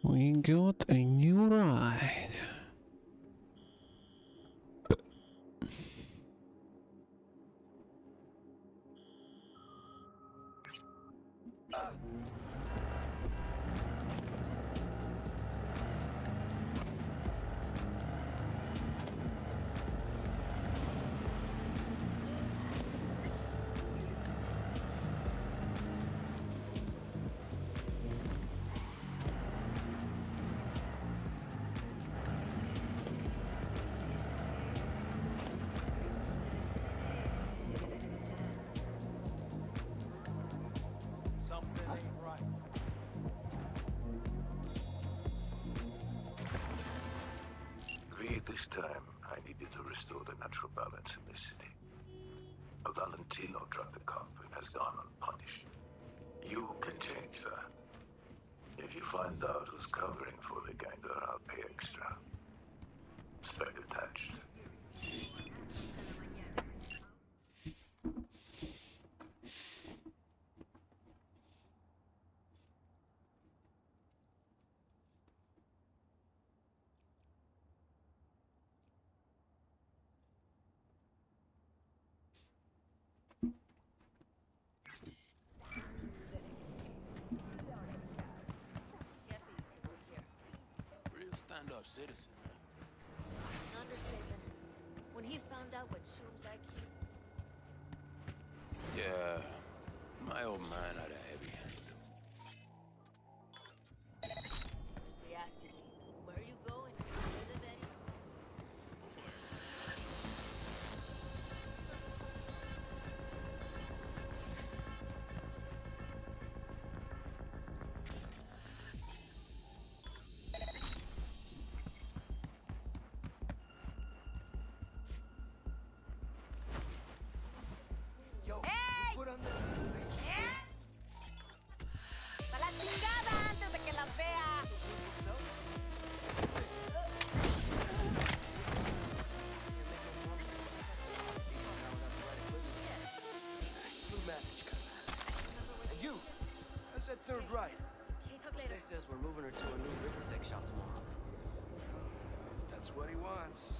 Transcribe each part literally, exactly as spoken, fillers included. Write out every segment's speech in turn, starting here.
We got a new ride. This time, I needed to restore the natural balance in this city. A Valentino Tropicop has gone unpunished. You can change that. If you find out who's covering for the ganger, I'll pay extra. Spec attached. Stand-up citizen, man. Understatement. When he found out what shrooms I keep. Yeah, my old man had a heavy hand. Just be asking me, where are you going? Where the Betty? Third right. Okay, talk later. He says we're moving her to a new river tech shop tomorrow. That's what he wants.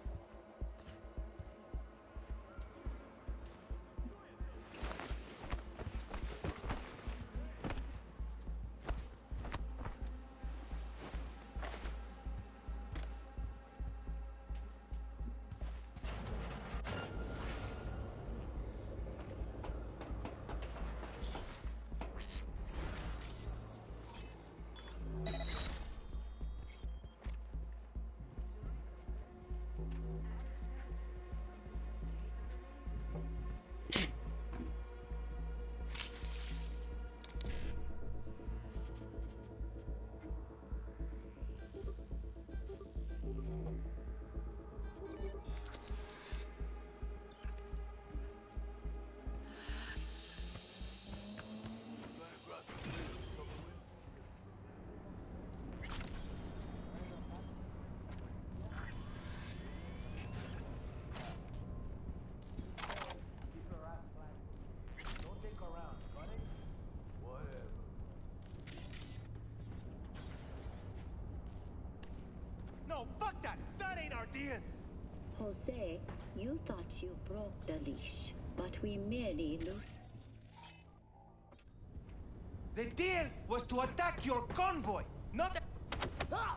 No, fuck that! That ain't our deal! Jose, you thought you broke the leash, but we merely loosed. The deal was to attack your convoy, not... Ah!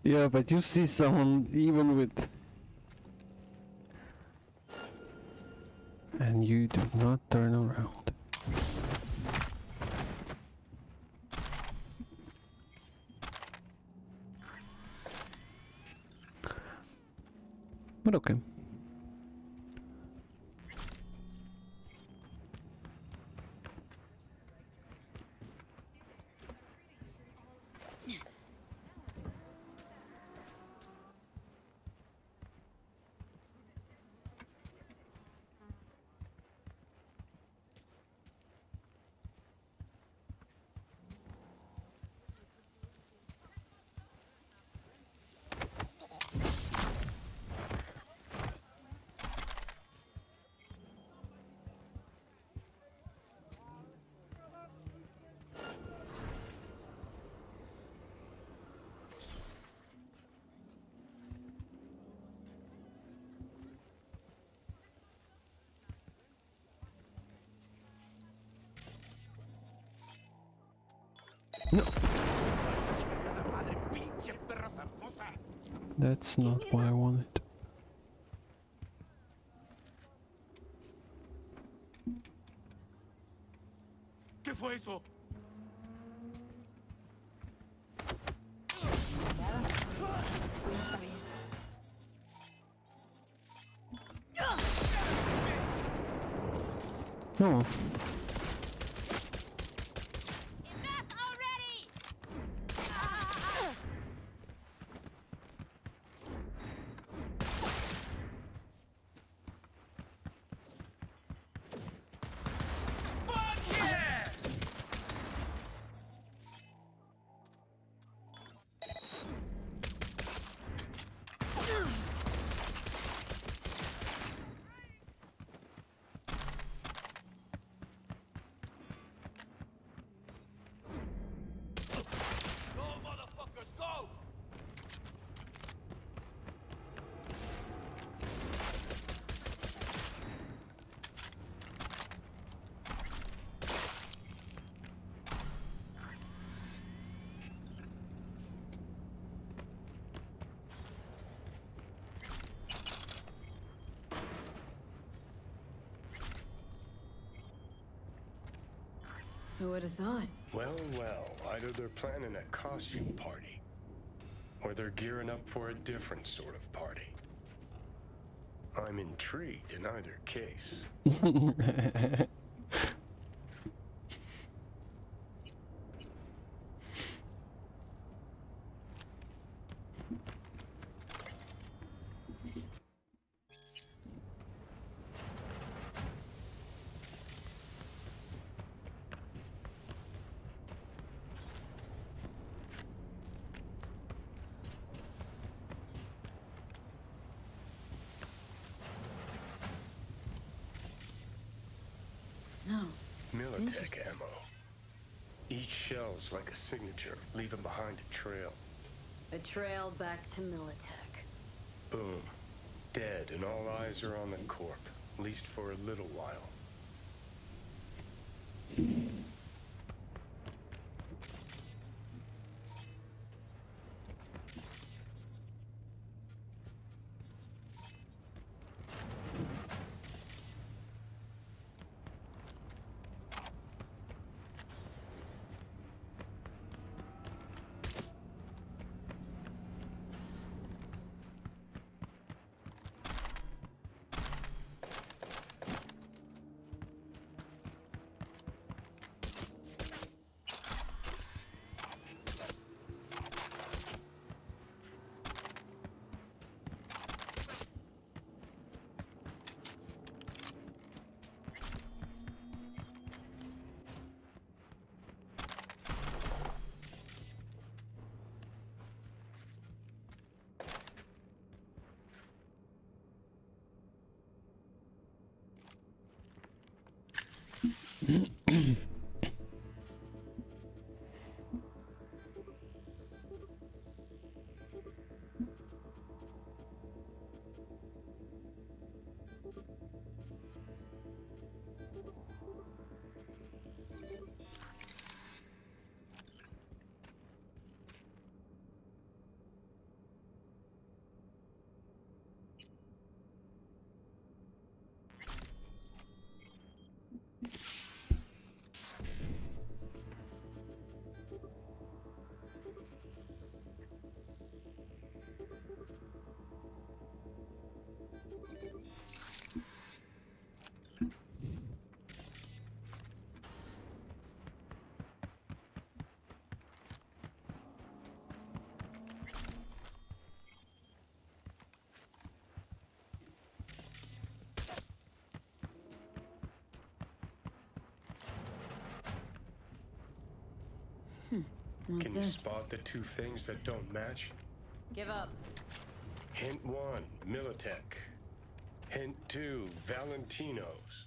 Yeah, but you see someone even with... And you do not turn around. But okay. No. That's not what I wanted. ¿Qué fue eso? No. Enough already! Fuck yeah! Go, motherfuckers, go! Who would have thought? Well, well, either they're planning a costume party, or they're gearing up for a different sort of party. I'm intrigued in either case. No. Militech Interesting. ammo. Each shell's like a signature, leaving behind a trail. A trail back to Militech. Boom. Dead, and all eyes are on the corp, at least for a little while. What's Can you this? spot the two things that don't match? Give up. Hint one, Militech. Hint two, Valentino's.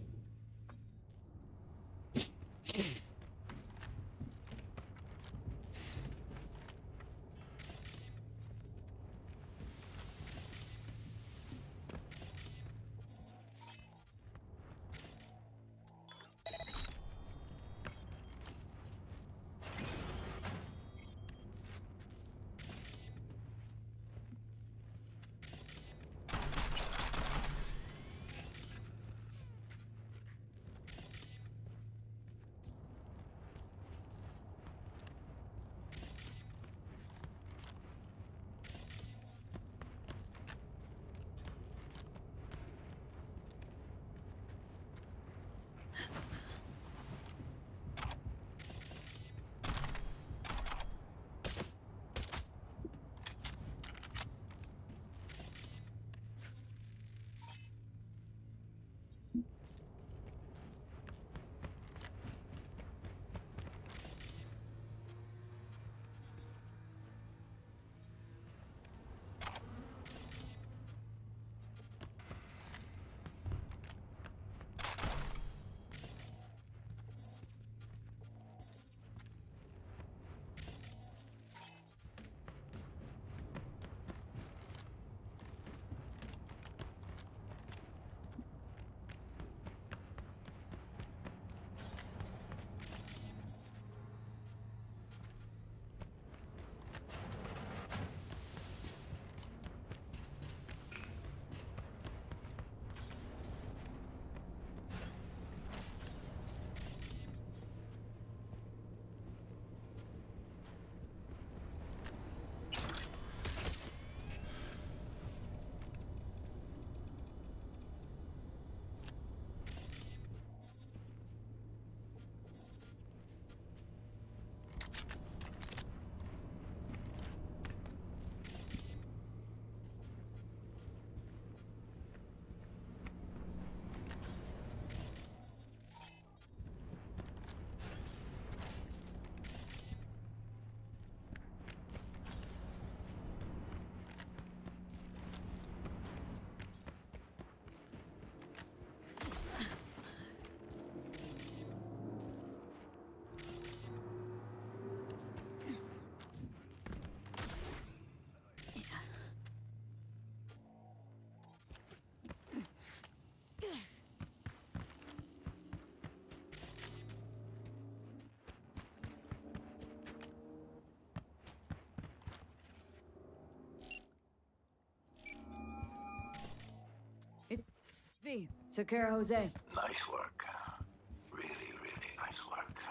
V, took care of Jose. Nice work. Really, really nice work.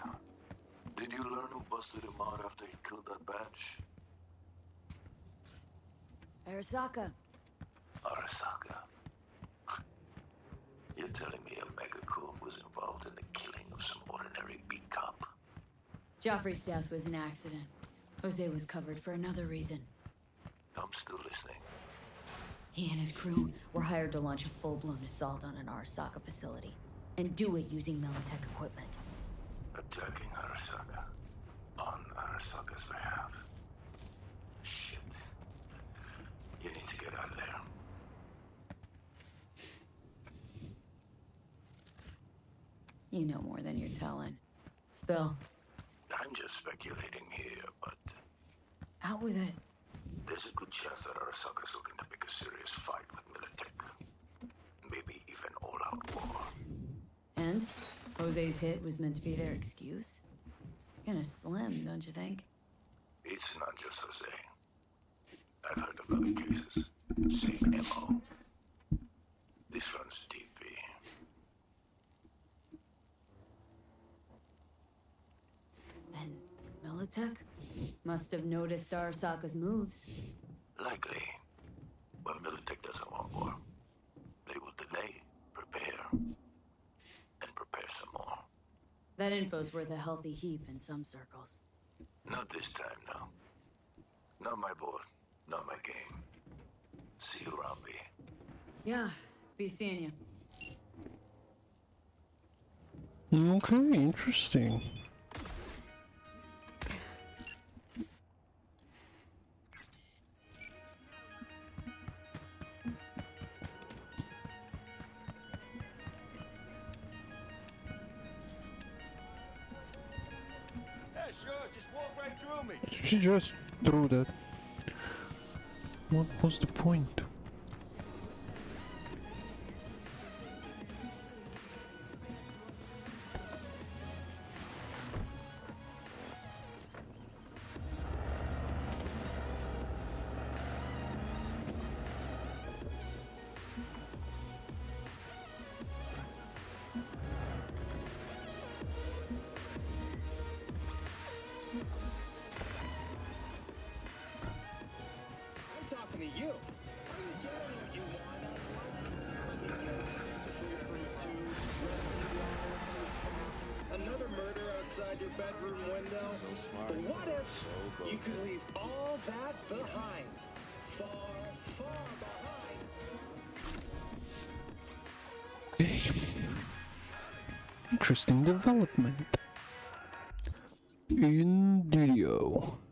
Did you learn who busted him out after he killed that batch? Arasaka. Arasaka. You're telling me a megacorp was involved in the killing of some ordinary beat cop? Joffrey's death was an accident. Jose was covered for another reason. I'm still listening. He and his crew were hired to launch a full-blown assault on an Arasaka facility, and do it using Militech equipment. Attacking Arasaka. On Arasaka's behalf. Shit. You need to get out of there. You know more than you're telling. Spill. I'm just speculating here, but Out with it. there's a good chance that Arasaka's looking to pick a serious fight with Militech. Maybe even all-out war. And Jose's hit was meant to be their excuse? Kinda slim, don't you think? It's not just Jose. I've heard of other cases. Same M O. This runs deep, V. And Militech must have noticed Arasaka's moves. Likely. But Militech doesn't want war. They will delay, prepare, and prepare some more. That info's worth a healthy heap in some circles. Not this time, no. Not my board, not my game. See you around, V. Yeah, be seeing you. Okay, interesting. just walked right through me. She just threw that. What was the point? Another murder outside your bedroom window? What if you could leave all that behind? Far, far behind. Okay. Interesting development. In video.